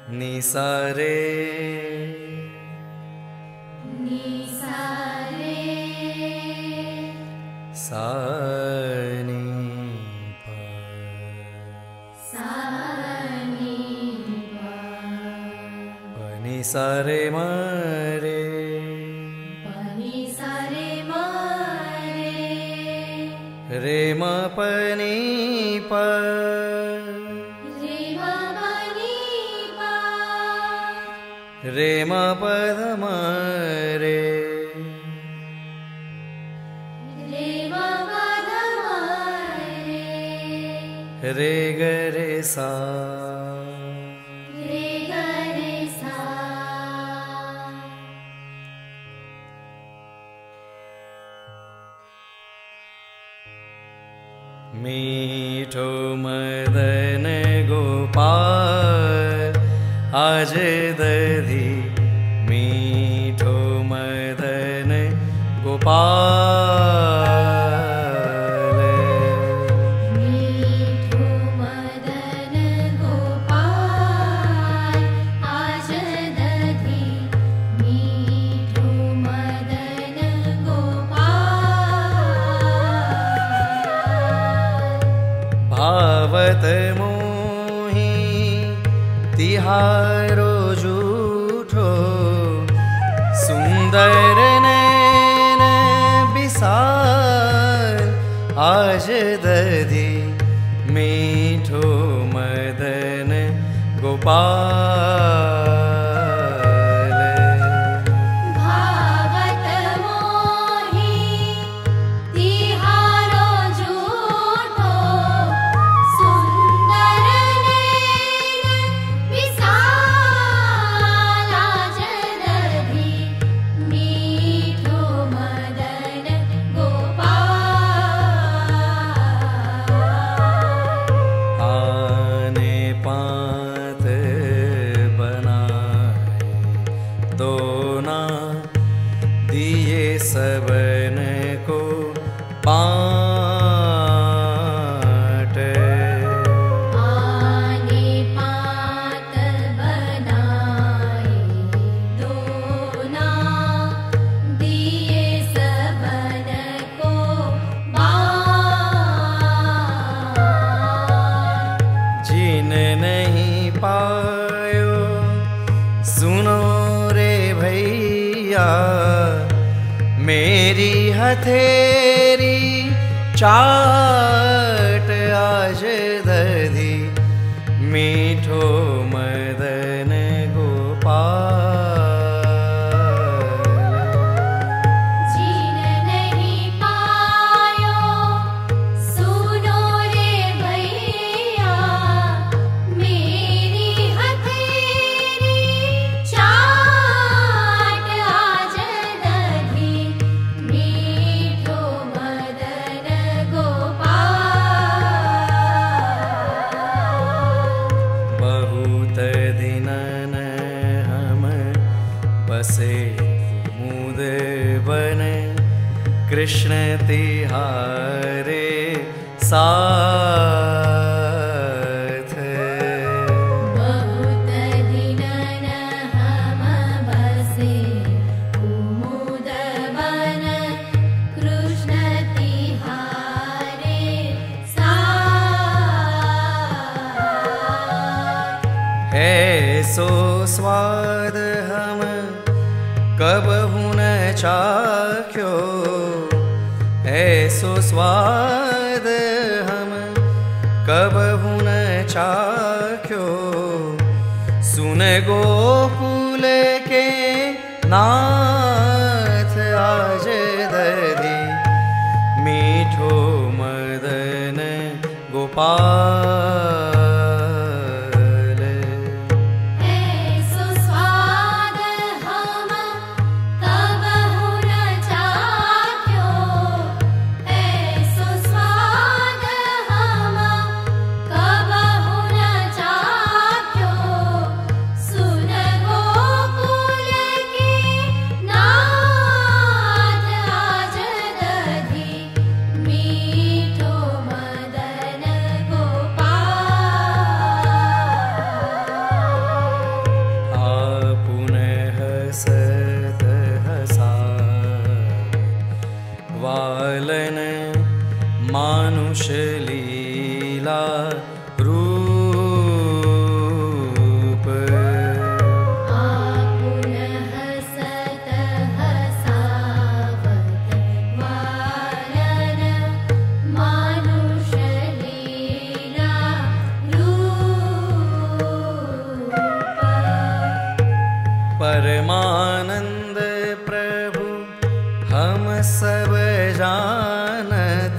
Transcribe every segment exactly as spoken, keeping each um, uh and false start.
नि सा रे नि सा रे सा नि पा सा नि पा प नि सा रे म रे प नि सा रे म रे रे म प नि प रे म प ध म रे रे म प ध म रे रे ग रे सा रे ग रे सा मीठो मदन गोपाल आज दधी मीठो मदन गोपाल मीठो मदन गोपाल आज दधी मीठो मदन गोपाल भावत मोहि तिहारो जूठो सुंदर नैन विशाल आज दधी मीठो मदन गोपाल भावत मोहि तिहारो जूठो सुंदर नैन विशाल आज दधी मीठो मदन गोपाल आने पात बनाए दोना दिए सबन को पाट आने पात बनाए दोना दिए सबन को बाँट जिन नहीं पायो सुनो रे भैया मेरी हथेरी चाट आज दधी मीठो मदन गोपाल जीन नहीं पायो सुनो रे भैया मेरी हथेरी चाट आज दधी मीठो मदन गोपाल बहुत दिनन हम बसे मुद बन कृष्ण तिहारे साथ बहुत दिनन हम बसे कुमुद बन कृष्ण तिहारे साथ है सो स्वाद हम कबहु न चाख्यो ऐसो स्वाद हम कबहु न चाख्यो सुन गोकुल के नाथ आज दधी मीठो मदन गोपाल ऐसो स्वाद हम कबहु न चाख्यो ऐसो स्वाद हम कबहु न चाख्यो सुन गोकुल के नाथ आज दधी मीठो मदन मानुष लीला रूप आपुन हसत हसावत वारन मानुष लीला रूप परमानंद प्रभु हम सब जानत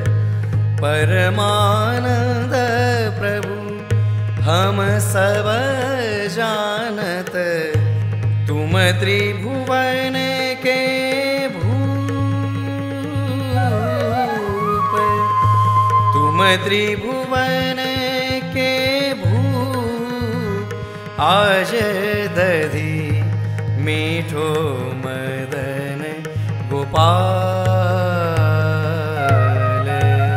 परमानंद प्रभु हम सब जानत तुम त्रिभुवन के भूप तुम त्रिभुवन के भूप आज दधी मीठो मदन गोपाल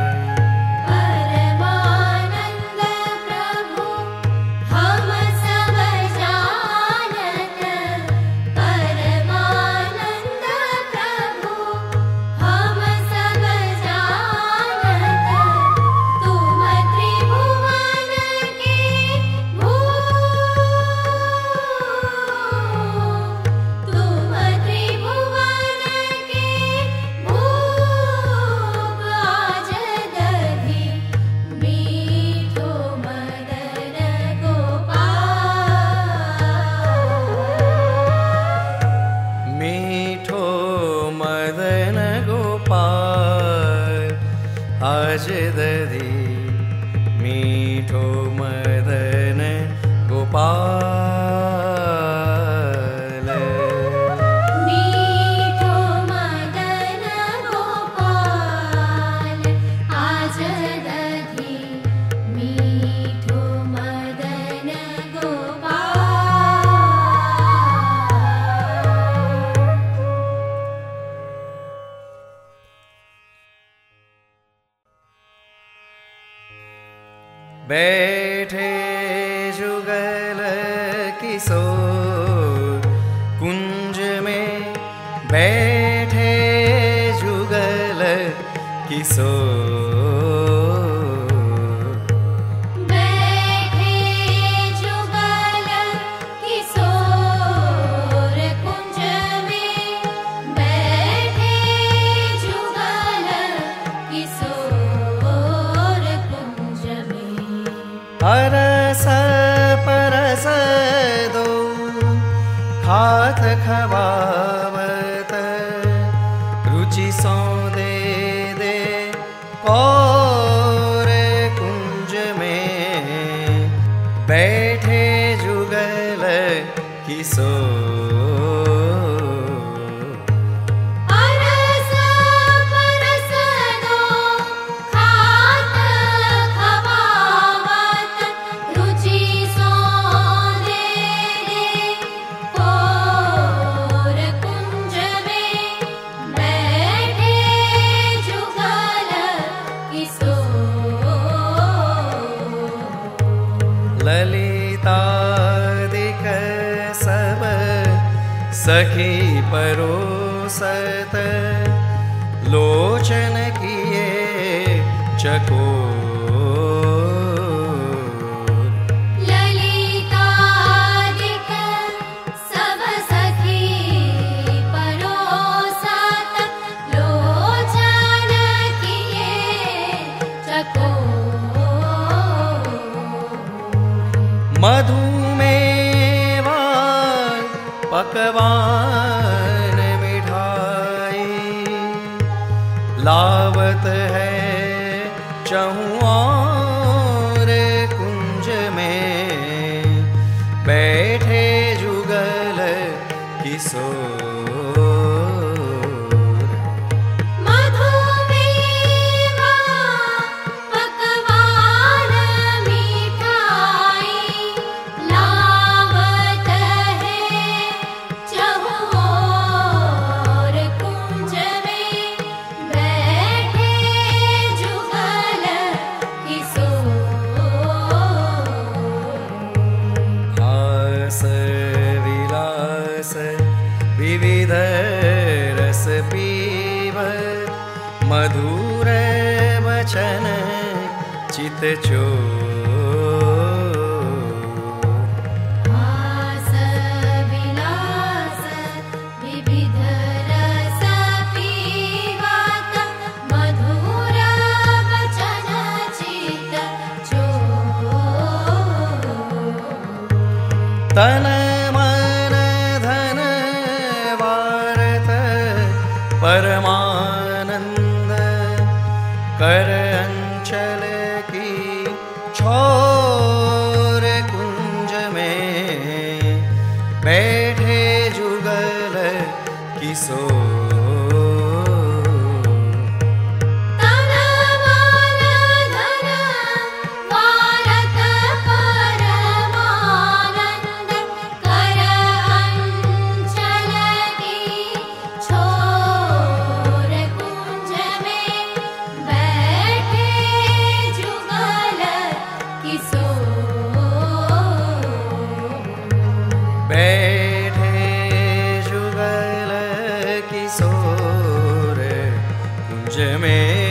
परमानंद प्रभु हम सब जानत परमानंद प्रभु हम सब जानत तुम त्रिभुवन के भूप तुम त्रिभुवन के भूप आज दधी मीठो मदन गोपाल मीठो मदन गोपाल आज दधी मीठो मदन गोपाल मीठो मदन गोपाल आज दधी मीठो मदन गोपाल बैठे जुगल किशोर कुंज में बैठे जुगल किशोर बैठे जुगल किशोर कुंज में बैठे जुगल किशोर कुंज में अरस परस दो खात खवावत रुचि सौ दे दे और कुंज में बैठे जुगल किशोर अरस परस दो खात खवावत रुचि सो दे दे और कुंज में बैठे जुगल किशोर ललितादिक सब सखी परोसत लोचन किए चकोर ललितादिक सब सखी परोसत लोचन किए चकोर मधुमेवा पकवान मिठाई लावत है चहु और कुंज में बैठे जुगल किशोर मधुमेवा पकवान मिठाई लावत है चहु और कुंज में बैठे जुगल किशोर मदन चित चोर। आस विलास विविध रस पीवात मधुर वचन चित चोर। तन मन धन वारत परमानंद कर अंचल की छोर। कुंज में बैठे जुगल किशोर। तन मन धन वारत परमानंद कर अंचल की छोर। कुंज में बैठे जुगल किशोर। बैठे जुगल किशोर कुंज में